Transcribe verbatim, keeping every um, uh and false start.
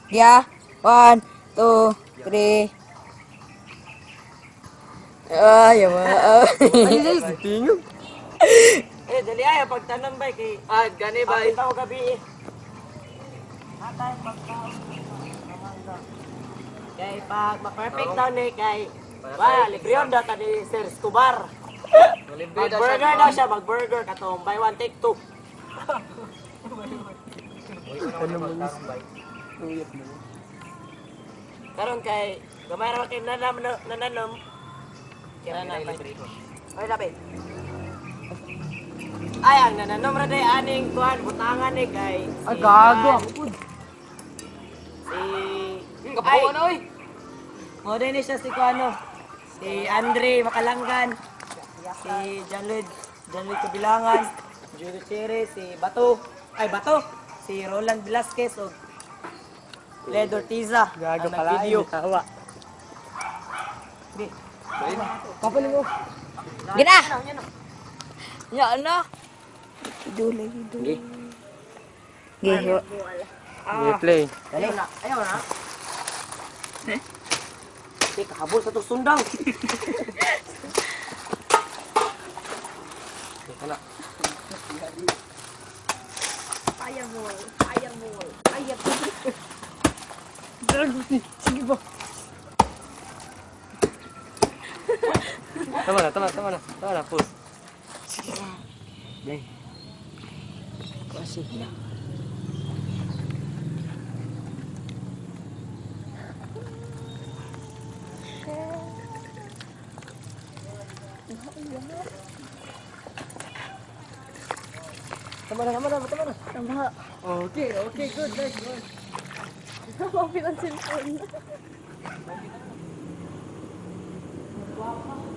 Yeah. One, two, three. Ay, yawa. Ano sa'yo si Tingog? Eh, dali ay, pagtanong ba kay... Ah, gani ba? Bakit ako gabi eh? Atay, pagkaon. Kay pag ma-perfect daw ni kay... Ba, libre yun daw ni Sir Escobar. Mag-burger daw siya, mag-burger. Katong buy one, take two. Karon kay... Gamay naman kay nanam, nananom. Kaya na libre. Ay, dapat. Ay, ang nananom ra day aning kuan butangan ni kay si Ah, gago Juan, ako po. Si Kapawa na oy. Mo din ni siya si kuano. Si Andre Makalanggan. Si Janlid Janlid Kabilangan. Julio Cherry, si Bato. Ay Bato. Si Roland Velasquez o Led Ortiza. Gago ang pala nag-video. ay tawa. Di. Kapaling mo. Gina. Ano, ano? Ya, ano? Dulay, dulay. Giho. play. Ayaw na, ayaw na. Di, kakabol sa tusundang. Fireball, fireball, fireball. Sige ba? Tama na, tama, tama na. Tama na, push. Dai. Kasih na. Tama na, tama na, tama na. Tama. Okay, okay, good, nice, good. Mapil ang cellphone. Guwapa.